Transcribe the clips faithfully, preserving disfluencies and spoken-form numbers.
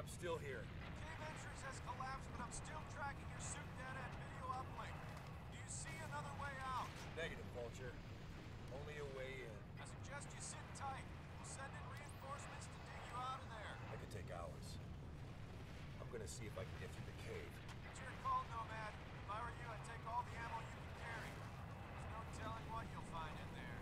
I'm still here. Cave entrance has collapsed, but I'm still tracking your suit data and video uplink. Do you see another way out? Negative, Vulture. Only a way in. I suggest you sit tight. We'll send in reinforcements to dig you out of there. That could take hours. I'm gonna see if I can get through the cave. It's your call, Nomad. If I were you, I'd take all the ammo you can carry. There's no telling what you'll find in there.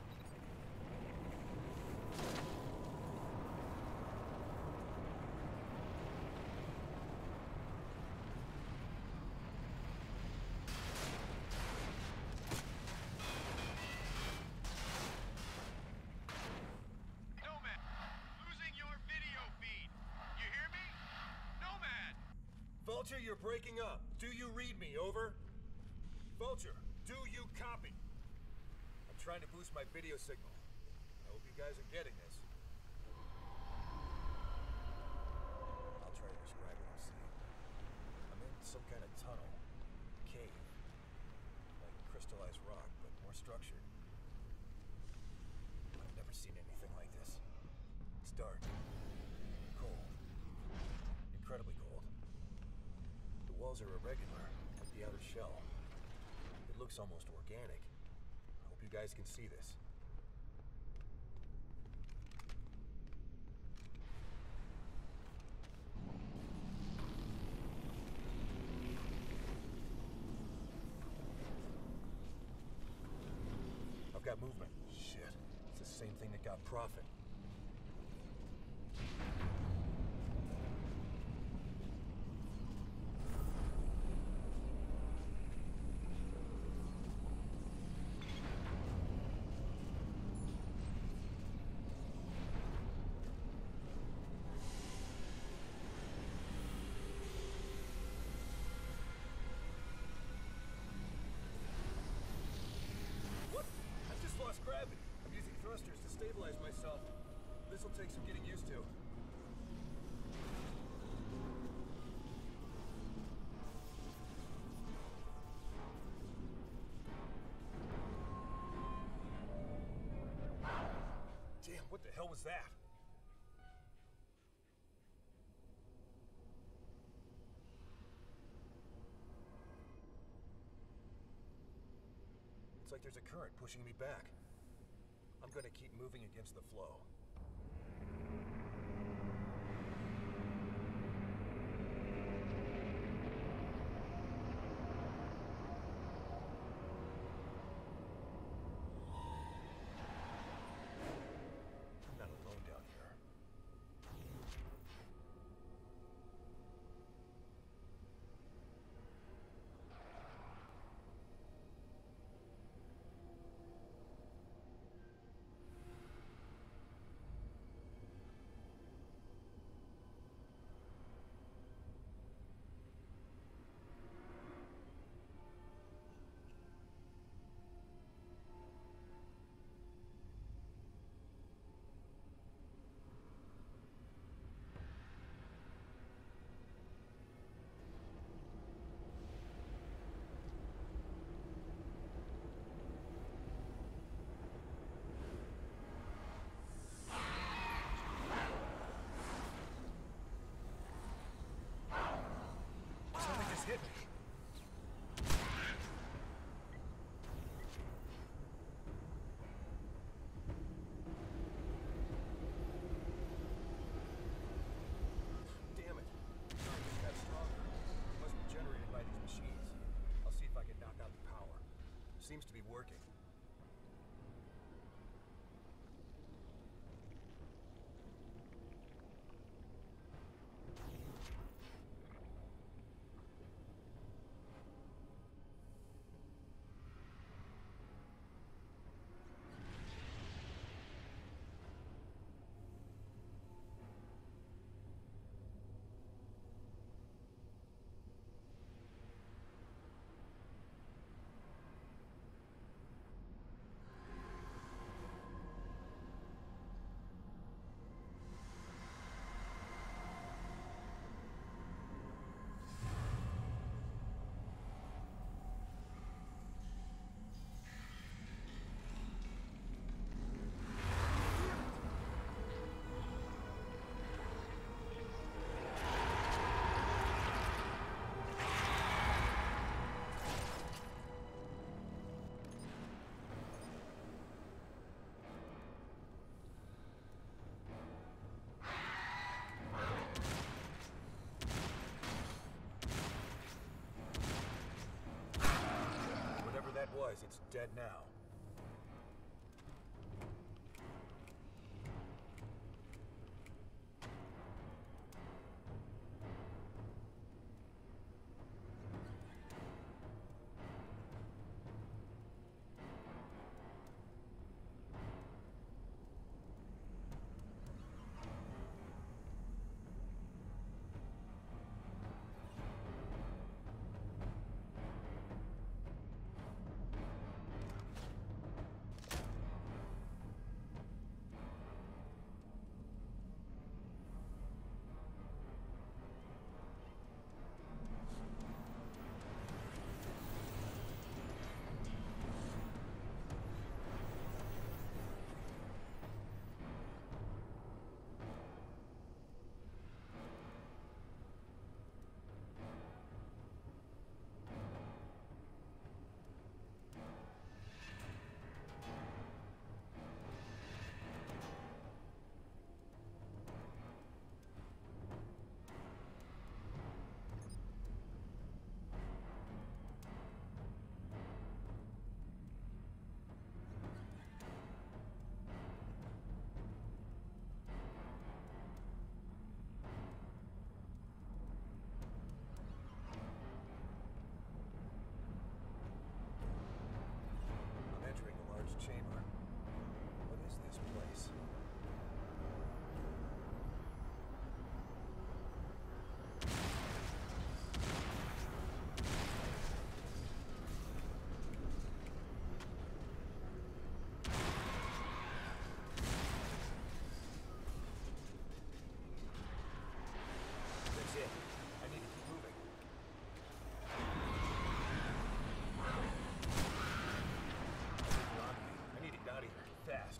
Vulture, you're breaking up. Do you read me? Over? Vulture, do you copy? I'm trying to boost my video signal. I hope you guys are getting this. I'll try to describe what I'm seeing. I'm in some kind of tunnel. Cave. Like crystallized rock, but more structured. I've never seen anything like this. It's dark. Cold. Incredibly cold. The walls are irregular, like the outer shell. It looks almost organic. I hope you guys can see this. I've got movement. Shit. It's the same thing that got Prophet. Gravity. I'm using thrusters to stabilize myself. This'll take some getting used to. Damn, what the hell was that? It's like there's a current pushing me back. I'm gonna keep moving against the flow. I'm not alone down here. Hit me. Damn it. The current just got stronger. It must be generated by these machines. I'll see if I can knock out the power. Seems to be working. realize it's dead now. Chamber. What is this place? That's it. I need to keep moving. I need to get out of here. Fast.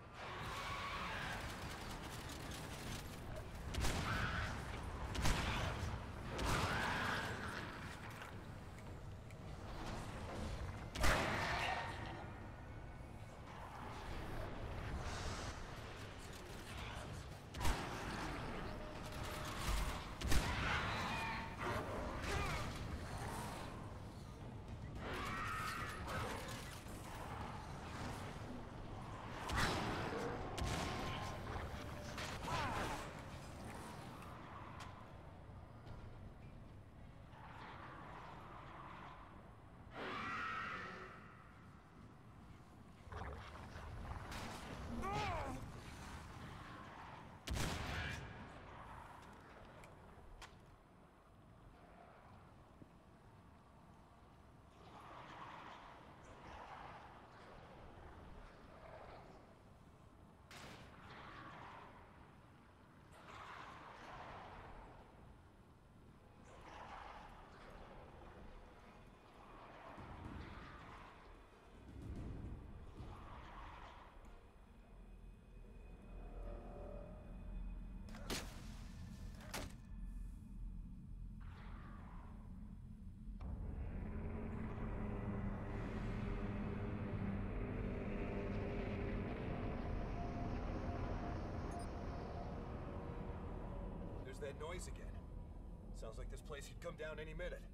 That noise again. Sounds like this place could come down any minute.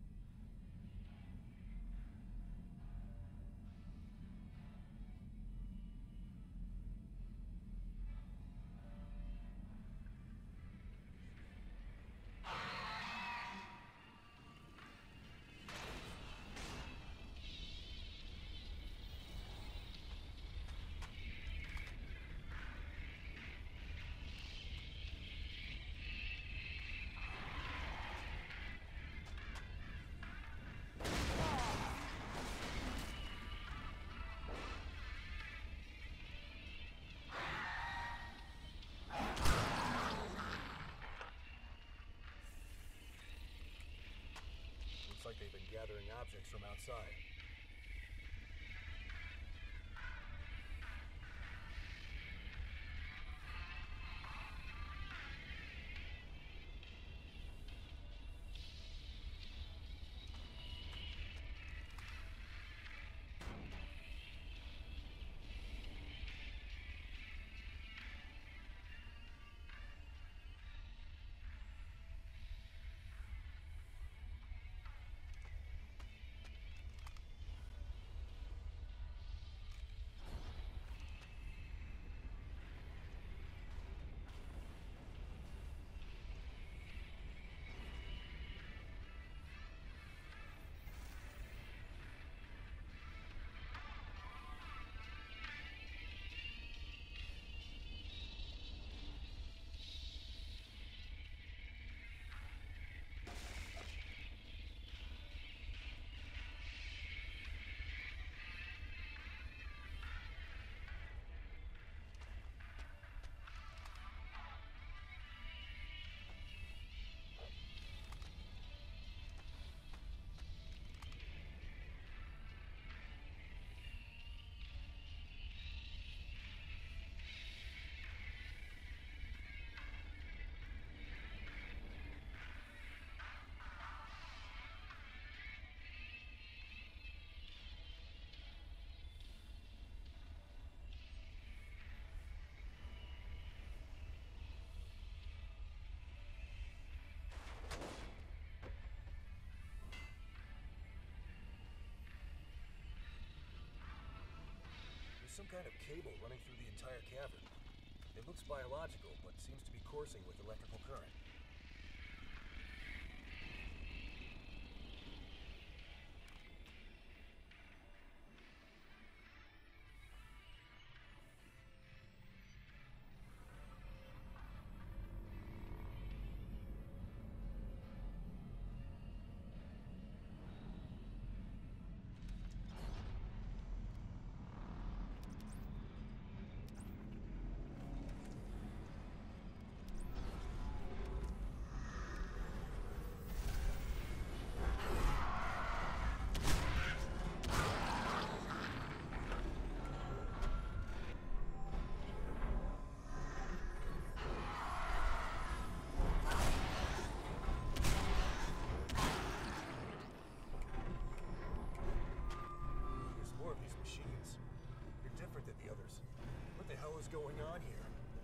Looks like they've been gathering objects from outside. some kind of cable running through the entire cavern. It looks biological, but seems to be coursing with electrical current. What the hell is going on here?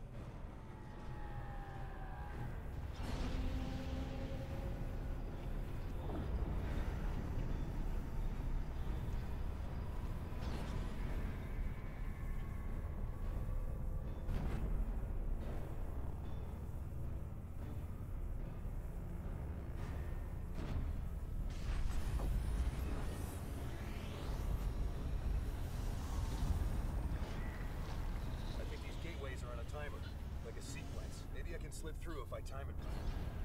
Timer, like a sequence. Maybe I can slip through if I time it right.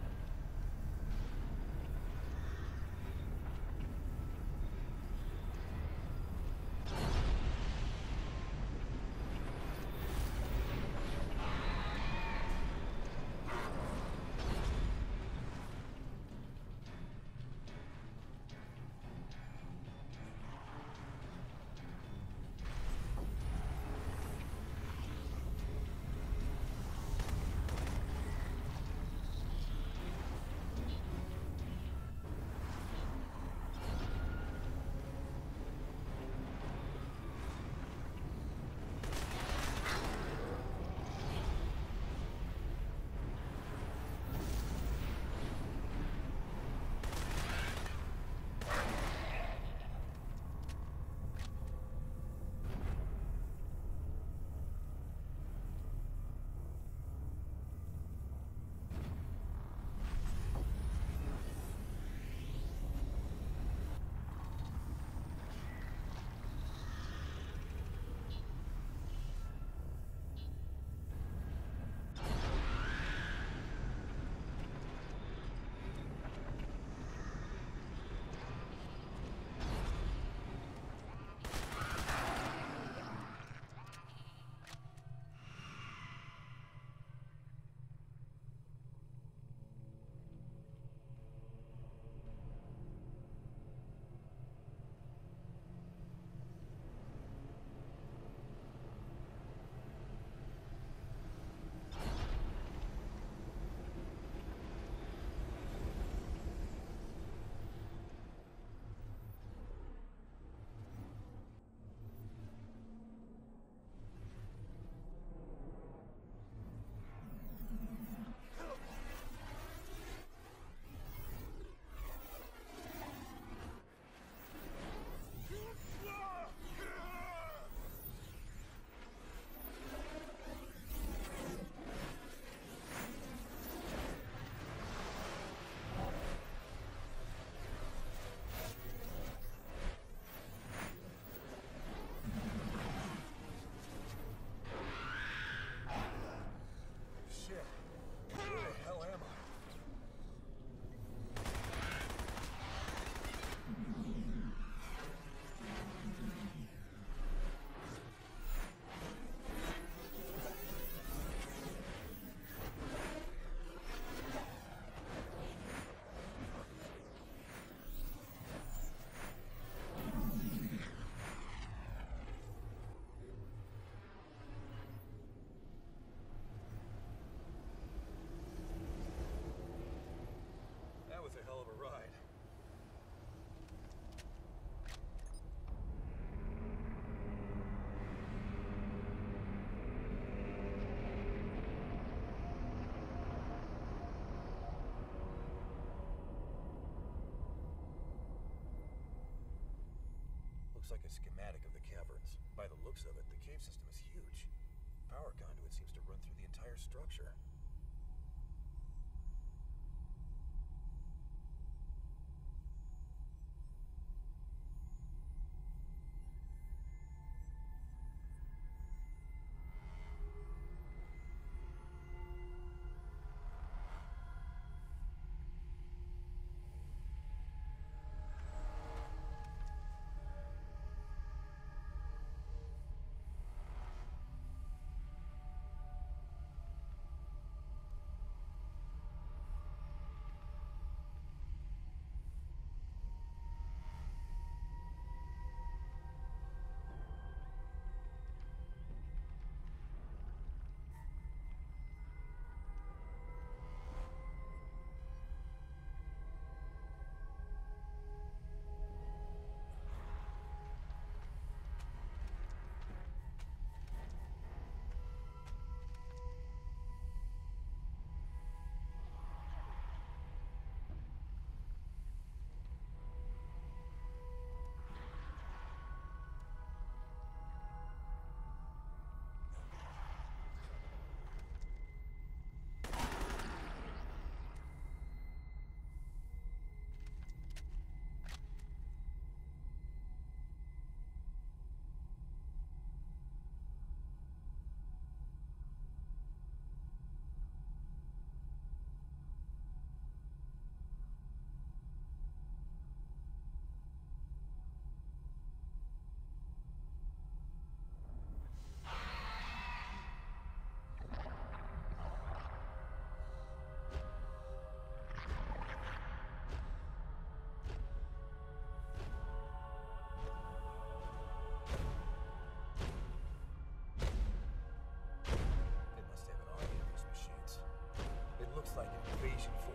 Was a hell of a ride. Looks like a schematic of the caverns. By the looks looks of it, the cave system is huge. Power conduit seems to run through the entire structure. They must have an army of these machines. It looks like an invasion